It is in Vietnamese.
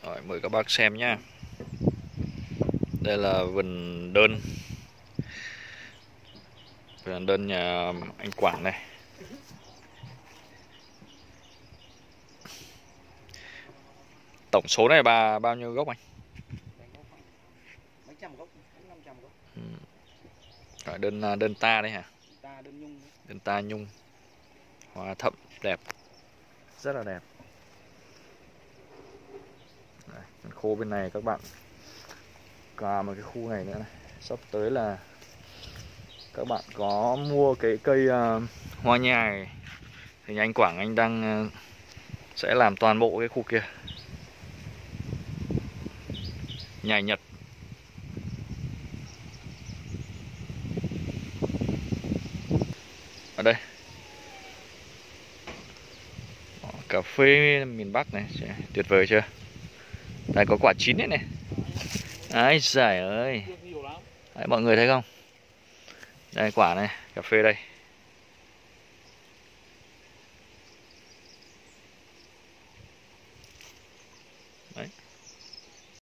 Rồi, mời các bác xem nhá. Đây là vườn đơn. Vườn đơn nhà anh Quảng này. Tổng số này bao nhiêu gốc anh? Mấy trăm gốc, 500 gốc. Đơn ta đấy hả? Đơn nhung. Đơn ta nhung. Hoa thẫm đẹp. Rất là đẹp. Đây, khô bên này các bạn. Cả một cái khu này nữa này. Sắp tới là các bạn có mua cái cây hoa nhài thì nhà anh Quảng anh đang sẽ làm toàn bộ cái khu kia. Nhài Nhật. Ở đây cà phê miền Bắc này, tuyệt vời chưa? Đây có quả chín đấy này. Ấy giời ơi. Đấy, mọi người thấy không? Đây quả này, cà phê đây.